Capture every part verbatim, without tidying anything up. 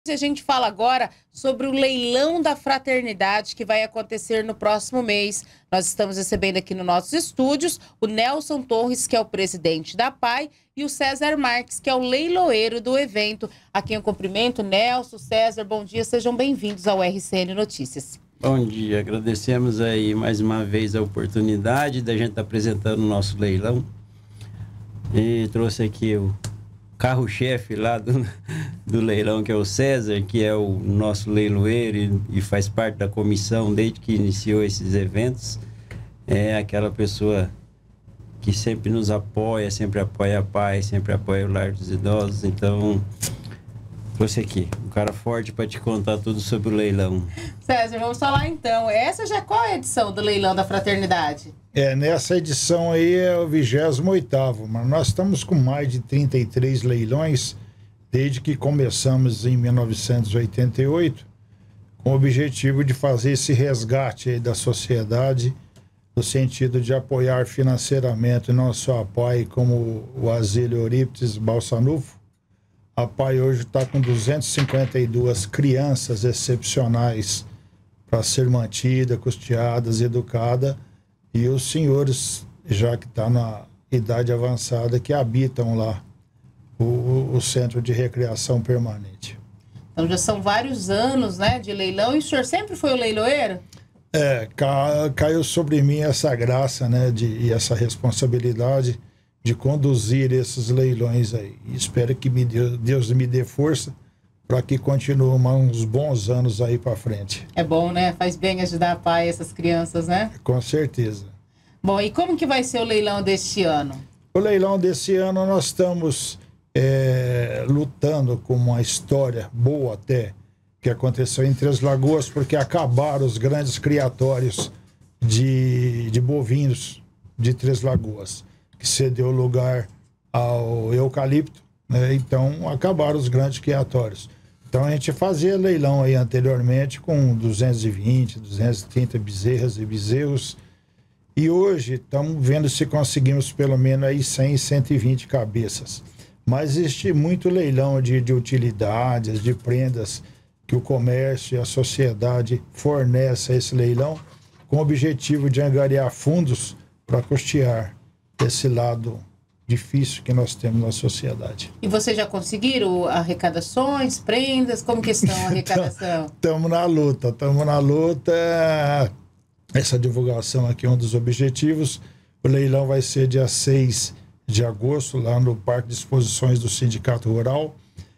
A gente fala agora sobre o leilão da fraternidade que vai acontecer no próximo mês. Nós estamos recebendo aqui nos nossos estúdios o Nelson Torres, que é o presidente da P A I, e o César Marques, que é o leiloeiro do evento. A quem eu cumprimento, Nelson, César, bom dia, sejam bem-vindos ao R C N Notícias. Bom dia, agradecemos aí mais uma vez a oportunidade da gente estar apresentando o nosso leilão. E trouxe aqui o carro-chefe lá do, do leilão, que é o César, que é o nosso leiloeiro e, e faz parte da comissão desde que iniciou esses eventos. É aquela pessoa que sempre nos apoia, sempre apoia a P A I, sempre apoia o Lar dos Idosos. Então, trouxe aqui um cara forte para te contar tudo sobre o leilão. César, vamos falar então. Essa já qual é a edição do leilão da fraternidade? É, nessa edição aí é o vigésimo oitavo, mas nós estamos com mais de trinta e três leilões desde que começamos em mil novecentos e oitenta e oito, com o objetivo de fazer esse resgate aí da sociedade, no sentido de apoiar financeiramente não só a P A I, como o Asilo Eurípides Balsanufo. A P A I hoje está com duzentas e cinquenta e duas crianças excepcionais para ser mantida, custeadas, educada, e os senhores, já que está na idade avançada, que habitam lá o, o centro de recreação permanente. Então já são vários anos, né, de leilão. E o senhor sempre foi o leiloeiro? É, ca, caiu sobre mim essa graça, né, de, e essa responsabilidade de conduzir esses leilões aí. E espero que me dê, Deus me dê força para que continue uns bons anos aí para frente. É bom, né? Faz bem ajudar a P A I, essas crianças, né? Com certeza. Bom, e como que vai ser o leilão deste ano? O leilão desse ano nós estamos é, lutando com uma história boa até, que aconteceu em Três Lagoas, porque acabaram os grandes criatórios de, de bovinos de Três Lagoas, que cedeu lugar ao eucalipto, né? Então acabaram os grandes criatórios. Então a gente fazia leilão aí anteriormente com duzentos e vinte, duzentos e trinta bezerras e bezerros. E hoje estamos vendo se conseguimos pelo menos aí cem, cento e vinte cabeças. Mas existe muito leilão de, de utilidades, de prendas que o comércio e a sociedade fornecem a esse leilão com o objetivo de angariar fundos para custear esse lado difícil que nós temos na sociedade. E vocês já conseguiram arrecadações, prendas? Como que estão a arrecadação? Estamos na luta, estamos na luta. Essa divulgação aqui é um dos objetivos. O leilão vai ser dia seis de agosto, lá no Parque de Exposições do Sindicato Rural.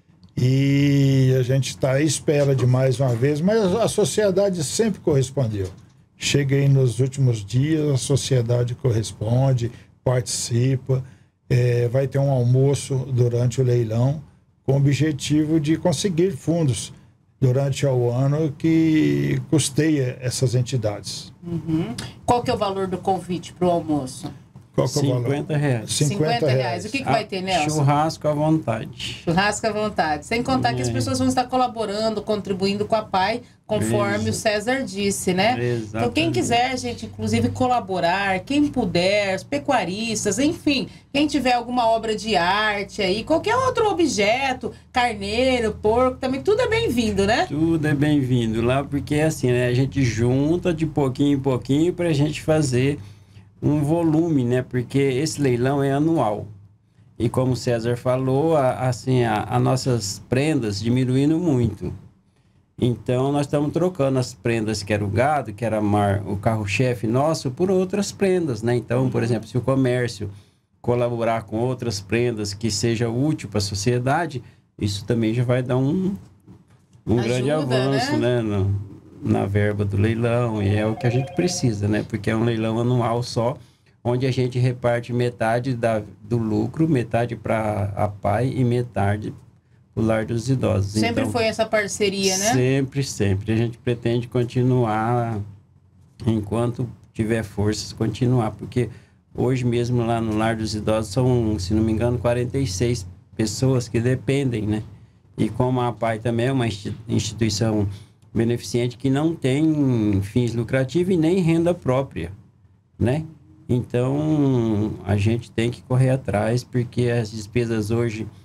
E a gente está à espera de mais uma vez, mas a sociedade sempre correspondeu. Cheguei nos últimos dias, a sociedade corresponde, participa. É, vai ter um almoço durante o leilão com o objetivo de conseguir fundos durante o ano que custeia essas entidades. Uhum. Qual que é o valor do convite para o almoço? Qual que é o valor? cinquenta reais. cinquenta reais. O que, que vai ter, Nelson? Churrasco à vontade. Churrasco à vontade. Sem contar é. que as pessoas vão estar colaborando, contribuindo com a P A I, conforme Exato. o César disse, né? Exatamente. Então, quem quiser, gente, inclusive colaborar, quem puder, os pecuaristas, enfim, quem tiver alguma obra de arte aí, qualquer outro objeto, carneiro, porco, também tudo é bem-vindo, né? Tudo é bem-vindo lá, porque é assim, né? A gente junta de pouquinho em pouquinho para a gente fazer um volume, né? Porque esse leilão é anual. E como o César falou, a, assim, a, a nossas prendas diminuindo muito. Então, nós estamos trocando as prendas que era o gado, que era mar, o carro-chefe nosso, por outras prendas, né? Então, por exemplo, se o comércio colaborar com outras prendas que seja útil para a sociedade, isso também já vai dar um, um Ajuda, grande avanço, né? né? No, na verba do leilão, e é o que a gente precisa, né? Porque é um leilão anual só, onde a gente reparte metade da, do lucro, metade para a P A I e metade o Lar dos Idosos. Sempre então, foi essa parceria, né? Sempre, sempre. A gente pretende continuar, enquanto tiver forças, continuar, porque hoje mesmo lá no Lar dos Idosos são, se não me engano, quarenta e seis pessoas que dependem, né? E como a P A I também é uma instituição beneficente que não tem fins lucrativos e nem renda própria, né? Então, a gente tem que correr atrás, porque as despesas hoje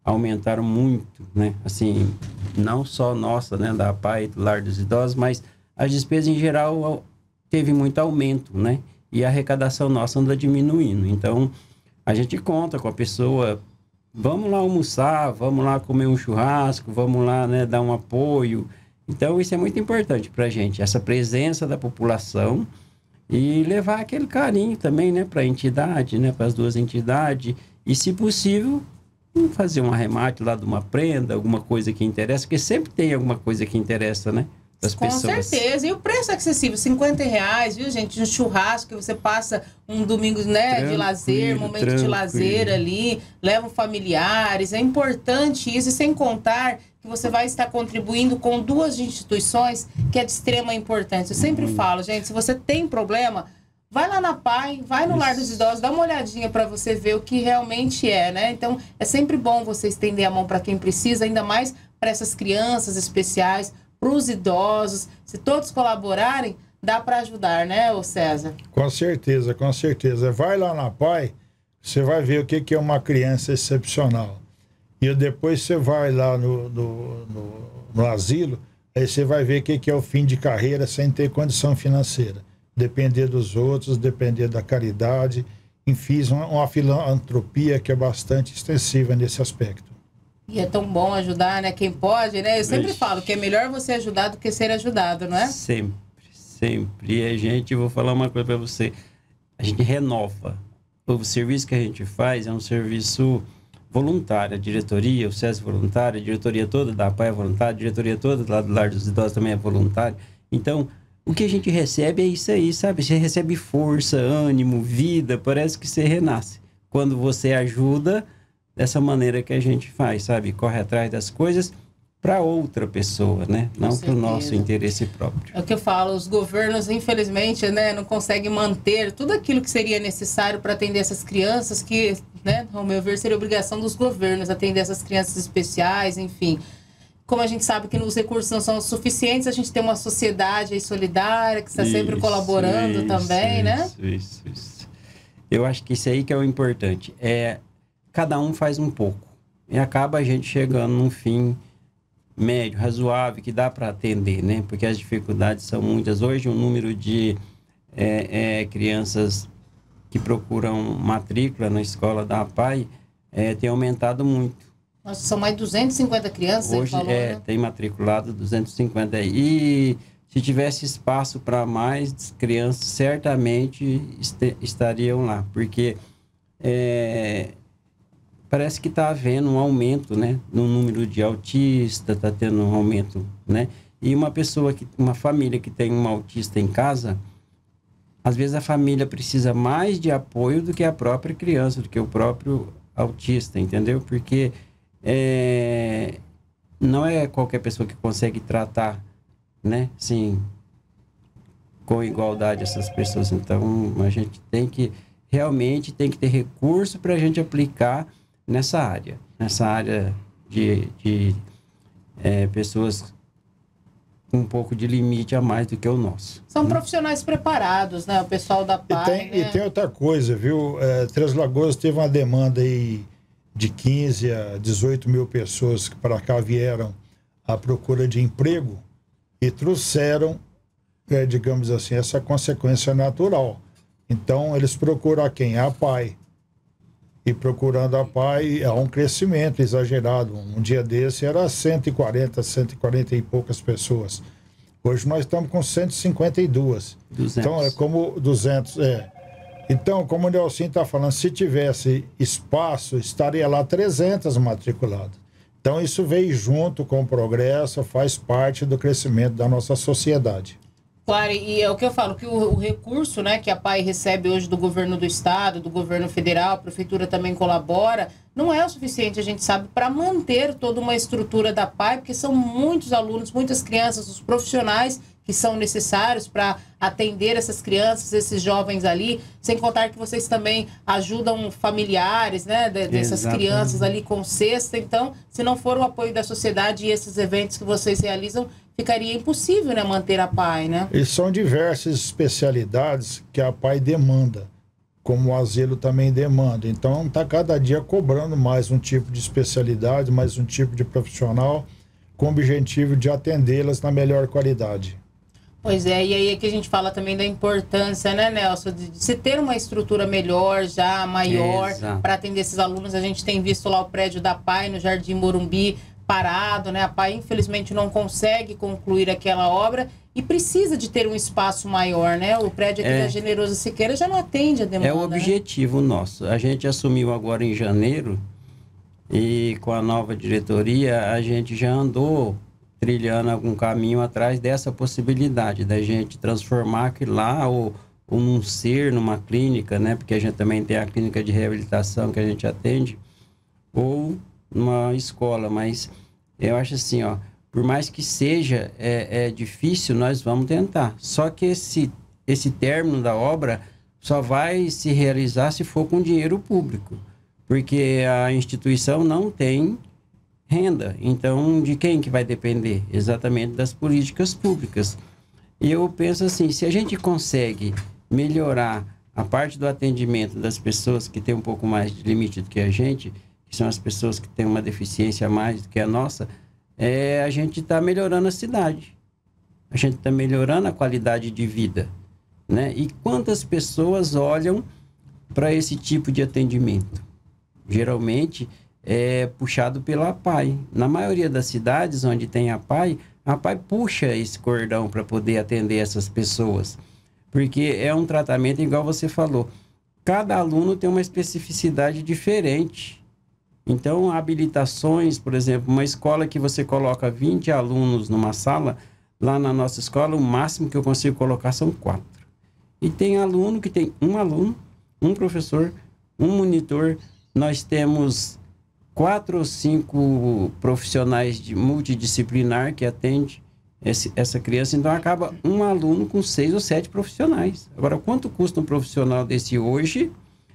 aumentaram muito, né? Assim, não só nossa, né, da A P A I, do Lar dos Idosos, mas as despesas em geral teve muito aumento, né? E a arrecadação nossa anda diminuindo. Então, a gente conta com a pessoa, vamos lá almoçar, vamos lá comer um churrasco, vamos lá, né, dar um apoio. Então, isso é muito importante para a gente, essa presença da população e levar aquele carinho também, né, para a entidade, né, para as duas entidades. E, se possível, fazer um arremate lá de uma prenda, alguma coisa que interessa, porque sempre tem alguma coisa que interessa, né? Das Com pessoas. certeza. E o preço é acessível, cinquenta reais, viu, gente? Um churrasco que você passa um domingo, né, tranquilo, de lazer, momento tranquilo. de lazer ali, levam familiares. É importante isso, e sem contar que você vai estar contribuindo com duas instituições que é de extrema importância. Eu sempre hum. falo, gente, se você tem problema, vai lá na P A I, vai no Isso. Lar dos Idosos, dá uma olhadinha para você ver o que realmente é, né? Então, é sempre bom você estender a mão para quem precisa, ainda mais para essas crianças especiais, para os idosos. Se todos colaborarem, dá para ajudar, né, ô César? Com certeza, com certeza. Vai lá na P A I, você vai ver o que é uma criança excepcional. E depois você vai lá no, no, no, no asilo, aí você vai ver o que é o fim de carreira sem ter condição financeira. Depender dos outros, depender da caridade, enfim, uma, uma filantropia que é bastante extensiva nesse aspecto. E é tão bom ajudar, né? Quem pode, né? Eu sempre Ixi. falo que é melhor você ajudar do que ser ajudado, não é? Sempre, sempre. E a gente, vou falar uma coisa para você, a gente renova. O serviço que a gente faz é um serviço voluntário. A diretoria, o César é voluntário, a diretoria toda da A P A I é voluntária, a diretoria toda lá do Lar dos Idosos também é voluntária. Então, o que a gente recebe é isso aí, sabe? Você recebe força, ânimo, vida, parece que você renasce. Quando você ajuda dessa maneira que a gente faz, sabe? Corre atrás das coisas para outra pessoa, né? Não para o nosso interesse próprio. É o que eu falo, os governos, infelizmente, né, não conseguem manter tudo aquilo que seria necessário para atender essas crianças que, né, ao meu ver, seria obrigação dos governos atender essas crianças especiais, enfim. Como a gente sabe que os recursos não são suficientes, a gente tem uma sociedade aí solidária que está sempre isso, colaborando isso, também, isso, né? Isso, isso, isso. Eu acho que isso aí que é o importante. É, cada um faz um pouco. E acaba a gente chegando num fim médio, razoável, que dá para atender, né? Porque as dificuldades são muitas. Hoje o número de é, é, crianças que procuram matrícula na escola da A P A I é, tem aumentado muito. Nossa, são mais de duzentas e cinquenta crianças, hoje falou, é, né? Tem matriculado duzentos e cinquenta. E se tivesse espaço para mais crianças, certamente est estariam lá. Porque é, parece que está havendo um aumento, né, no número de autistas, está tendo um aumento, né? E uma pessoa, que, uma família que tem um autista em casa, às vezes a família precisa mais de apoio do que a própria criança, do que o próprio autista, entendeu? Porque É, não é qualquer pessoa que consegue tratar, né, assim, com igualdade essas pessoas. Então, a gente tem que, realmente, tem que ter recurso para a gente aplicar nessa área, nessa área de, de é, pessoas com um pouco de limite a mais do que o nosso. São né? Profissionais preparados, né, o pessoal da P A I. E tem, né? e tem outra coisa, viu? É, Três Lagoas teve uma demanda aí de quinze a dezoito mil pessoas que para cá vieram à procura de emprego e trouxeram, é, digamos assim, essa consequência natural. Então, eles procuram a quem? A A P A I. E procurando a A P A I, há um crescimento exagerado. Um dia desse era cento e quarenta, cento e quarenta e poucas pessoas. Hoje nós estamos com cento e cinquenta e duas. duzentos. Então, é como duzentos, é. Então, como o Nelson está falando, se tivesse espaço, estaria lá trezentos matriculados. Então, isso veio junto com o progresso, faz parte do crescimento da nossa sociedade. Claro, e é o que eu falo, que o, o recurso, né, que a P A I recebe hoje do governo do estado, do governo federal, a prefeitura também colabora, não é o suficiente, a gente sabe, para manter toda uma estrutura da P A I, porque são muitos alunos, muitas crianças, os profissionais que são necessários para atender essas crianças, esses jovens ali, sem contar que vocês também ajudam familiares, né, de, dessas Exatamente. crianças ali com cesta. Então, se não for o apoio da sociedade e esses eventos que vocês realizam, ficaria impossível, né, manter a P A I, né? E são diversas especialidades que a P A I demanda, como o asilo também demanda. Então, está cada dia cobrando mais um tipo de especialidade, mais um tipo de profissional, com o objetivo de atendê-las na melhor qualidade. Pois é, e aí é que a gente fala também da importância, né, Nelson, de, de se ter uma estrutura melhor, já maior, para atender esses alunos. A gente tem visto lá o prédio da P A I no Jardim Morumbi parado, né? A P A I infelizmente não consegue concluir aquela obra e precisa de ter um espaço maior, né? O prédio aqui é, da Generoso Siqueira já não atende a demanda. É o objetivo, né, nosso. A gente assumiu agora em janeiro e com a nova diretoria a gente já andou trilhando algum caminho atrás dessa possibilidade da gente transformar aquilo lá ou, ou num ser, numa clínica, né? Porque a gente também tem a clínica de reabilitação que a gente atende, ou numa escola. Mas eu acho assim, ó, por mais que seja é, é difícil, nós vamos tentar. Só que esse, esse término da obra só vai se realizar se for com dinheiro público, porque a instituição não tem renda. Então, de quem que vai depender? Exatamente das políticas públicas. E eu penso assim, se a gente consegue melhorar a parte do atendimento das pessoas que têm um pouco mais de limite do que a gente, que são as pessoas que têm uma deficiência a mais do que a nossa, é, a gente está melhorando a cidade. A gente está melhorando a qualidade de vida, né? E quantas pessoas olham para esse tipo de atendimento? Geralmente é puxado pela P A I. Na maioria das cidades onde tem a P A I, a P A I puxa esse cordão para poder atender essas pessoas. Porque é um tratamento, igual você falou, cada aluno tem uma especificidade diferente. Então, habilitações, por exemplo, uma escola que você coloca vinte alunos numa sala, lá na nossa escola, o máximo que eu consigo colocar são quatro. E tem aluno que tem um aluno, um professor, um monitor. Nós temos quatro ou cinco profissionais de multidisciplinar que atende esse, essa criança. Então, acaba um aluno com seis ou sete profissionais. Agora, quanto custa um profissional desse hoje?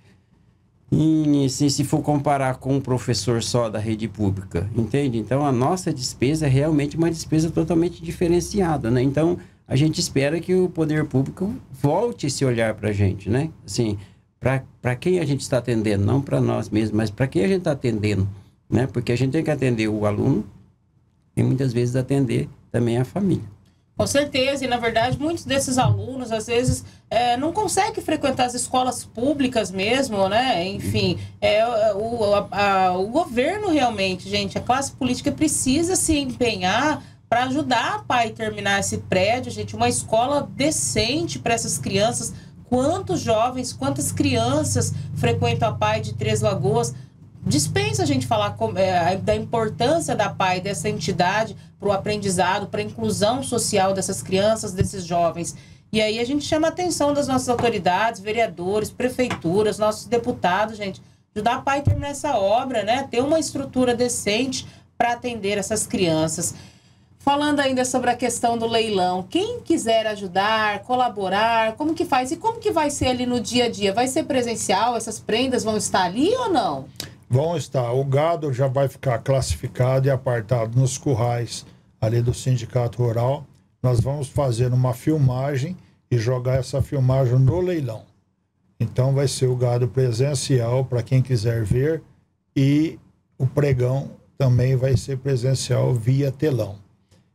E, se, se for comparar com um professor só da rede pública, entende? Então, a nossa despesa é realmente uma despesa totalmente diferenciada, né? Então, a gente espera que o poder público volte esse olhar para a gente, né? Assim, para quem a gente está atendendo, não para nós mesmos, mas para quem a gente está atendendo, né? Porque a gente tem que atender o aluno e muitas vezes atender também a família. Com certeza, e na verdade muitos desses alunos às vezes é, não conseguem frequentar as escolas públicas mesmo, né? Enfim, é, o, a, a, o governo realmente, gente, a classe política precisa se empenhar para ajudar a P A I a terminar esse prédio, gente, uma escola decente para essas crianças. Quantos jovens, quantas crianças frequentam a P A I de Três Lagoas? Dispensa a gente falar com, é, da importância da P A I, dessa entidade, para o aprendizado, para a inclusão social dessas crianças, desses jovens. E aí a gente chama a atenção das nossas autoridades, vereadores, prefeituras, nossos deputados, gente, ajudar a P A I a terminar essa obra, né? Ter uma estrutura decente para atender essas crianças. Falando ainda sobre a questão do leilão, quem quiser ajudar, colaborar, como que faz? E como que vai ser ali no dia a dia? Vai ser presencial? Essas prendas vão estar ali ou não? Vão estar. O gado já vai ficar classificado e apartado nos currais ali do Sindicato Rural. Nós vamos fazer uma filmagem e jogar essa filmagem no leilão. Então vai ser o gado presencial para quem quiser ver, e o pregão também vai ser presencial via telão.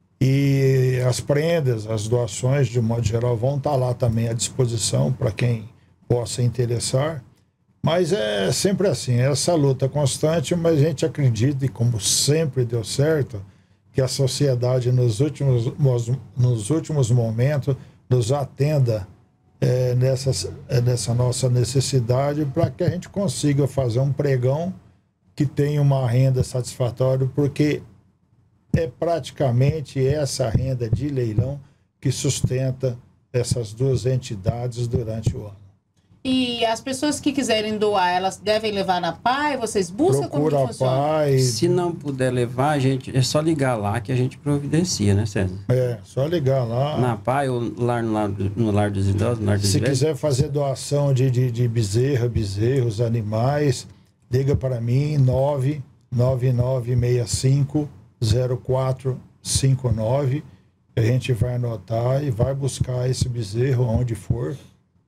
E as prendas, as doações, de modo geral, vão estar lá também à disposição para quem possa interessar. Mas é sempre assim, é essa luta constante, mas a gente acredita, e como sempre deu certo, que a sociedade nos últimos, nos últimos momentos nos atenda é, nessa, é, nessa nossa necessidade, para que a gente consiga fazer um pregão que tenha uma renda satisfatória, porque é praticamente essa renda de leilão que sustenta essas duas entidades durante o ano. E as pessoas que quiserem doar, elas devem levar na P A I? Vocês buscam? Procura como que funciona? a P A I. Se não puder levar, a gente, é só ligar lá que a gente providencia, né, César? É, só ligar lá. Na P A I ou lá no lar, no lar dos idosos, no lar dos Se velhos. quiser fazer doação de, de, de bezerra, bezerros, animais, liga para mim, nove nove nove seis cinco zero quatro cinco nove. A gente vai anotar e vai buscar esse bezerro onde for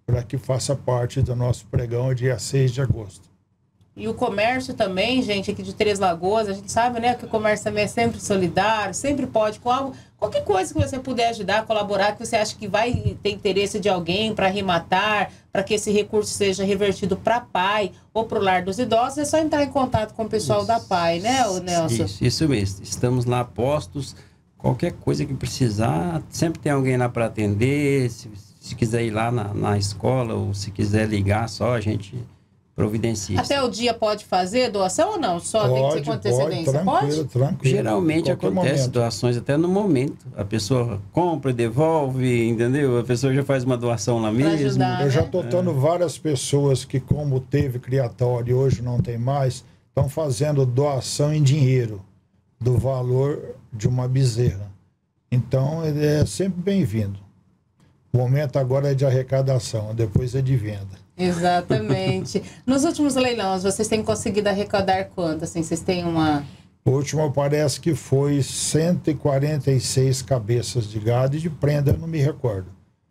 para que faça parte do nosso pregão dia seis de agosto. E o comércio também, gente, aqui de Três Lagoas, a gente sabe, né, que o comércio também é sempre solidário, sempre pode, com algo, qualquer coisa que você puder ajudar, colaborar, que você acha que vai ter interesse de alguém para arrematar, para que esse recurso seja revertido para a P A I ou para o Lar dos Idosos, é só entrar em contato com o pessoal isso. da P A I, né, Nelson? Isso, isso mesmo. Estamos lá postos, qualquer coisa que precisar, sempre tem alguém lá para atender, se, se quiser ir lá na, na escola ou se quiser ligar só, a gente... providencia. Até o dia pode fazer doação ou não? Só pode, tem que ser com antecedência? Pode? Tranquilo, pode? tranquilo. Geralmente acontece momento. doações até no momento. A pessoa compra, devolve, entendeu? A pessoa já faz uma doação lá mesmo. Ajudar, Eu né? já estou dando é. várias pessoas que, como teve criatório e hoje não tem mais, estão fazendo doação em dinheiro do valor de uma bezerra. Então, ele é sempre bem-vindo. O momento agora é de arrecadação, depois é de venda. Exatamente. Nos últimos leilões, vocês têm conseguido arrecadar quanto? Assim, vocês têm uma... O último parece que foi cento e quarenta e seis cabeças de gado e de prenda, eu não me recordo.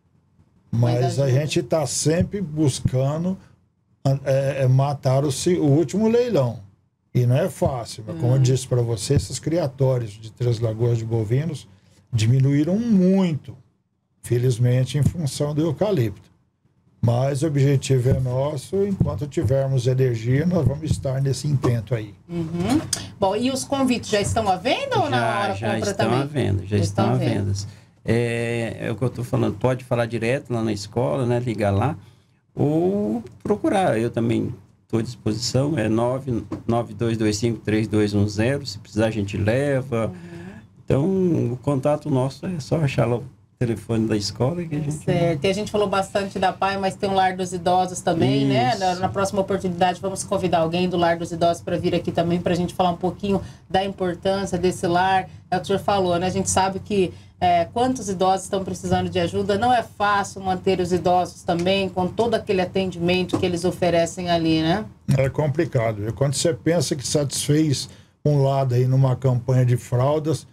Mas, Mas a gente está sempre buscando é, é, matar o, o último leilão. E não é fácil, mas como hum. eu disse para você, esses criatórios de Três Lagoas de bovinos diminuíram muito, felizmente, em função do eucalipto. Mas o objetivo é nosso, enquanto tivermos energia, nós vamos estar nesse intento aí. Uhum. Bom, e os convites já estão à venda ou já, na hora já compra estão também? À venda, já, já estão, estão à venda. É, é o que eu estou falando, pode falar direto lá na escola, né, ligar lá, ou procurar. Eu também estou à disposição, é nove nove dois dois cinco três dois um zero, se precisar a gente leva. Uhum. Então, o contato nosso é só achar lá o telefone da escola que a gente... Certo. E a gente falou bastante da P A I, mas tem o Lar dos Idosos também, Isso. né? Na, na próxima oportunidade vamos convidar alguém do Lar dos Idosos para vir aqui também, para a gente falar um pouquinho da importância desse lar. É o que o senhor falou, né? A gente sabe que é, quantos idosos estão precisando de ajuda, não é fácil manter os idosos também com todo aquele atendimento que eles oferecem ali, né? É complicado. E quando você pensa que satisfez um lado aí numa campanha de fraldas,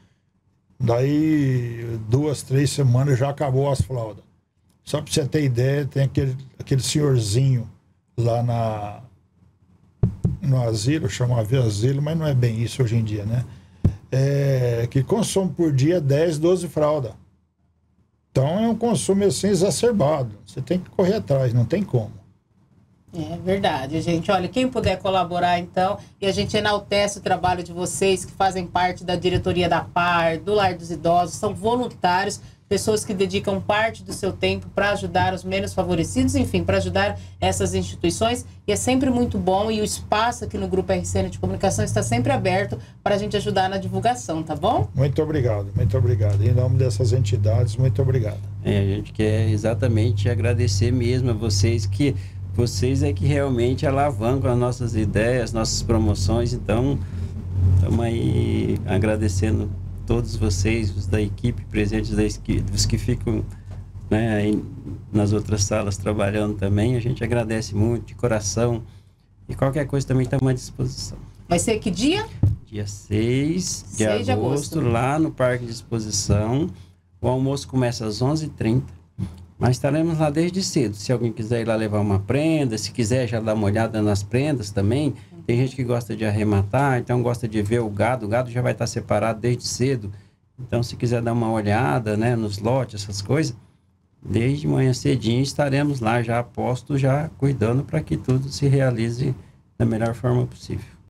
daí, duas, três semanas já acabou as fraldas. Só para você ter ideia, tem aquele, aquele senhorzinho lá na, no asilo, chamava asilo, mas não é bem isso hoje em dia, né? É, que consome por dia dez, doze fraldas. Então é um consumo assim exacerbado. Você tem que correr atrás, não tem como. É verdade, gente. Olha, quem puder colaborar, então, e a gente enaltece o trabalho de vocês que fazem parte da diretoria da P A R, do Lar dos Idosos, são voluntários, pessoas que dedicam parte do seu tempo para ajudar os menos favorecidos, enfim, para ajudar essas instituições, e é sempre muito bom, e o espaço aqui no Grupo R C N de Comunicação está sempre aberto para a gente ajudar na divulgação, tá bom? Muito obrigado, muito obrigado. Em nome dessas entidades, muito obrigado. É, a gente quer exatamente agradecer mesmo a vocês que vocês é que realmente alavancam as nossas ideias, nossas promoções. Então, estamos aí agradecendo todos vocês, os da equipe presentes, da equipe, os que ficam, né, aí nas outras salas trabalhando também. A gente agradece muito, de coração. E qualquer coisa também estamos à disposição. Vai ser que dia? Dia seis de agosto, de agosto, lá no Parque de Exposição. O almoço começa às onze e trinta. Mas estaremos lá desde cedo. Se alguém quiser ir lá levar uma prenda, se quiser já dar uma olhada nas prendas também. Tem gente que gosta de arrematar, então gosta de ver o gado. O gado já vai estar separado desde cedo. Então, se quiser dar uma olhada, né, nos lotes, essas coisas, desde manhã cedinho estaremos lá já postos, já cuidando para que tudo se realize da melhor forma possível.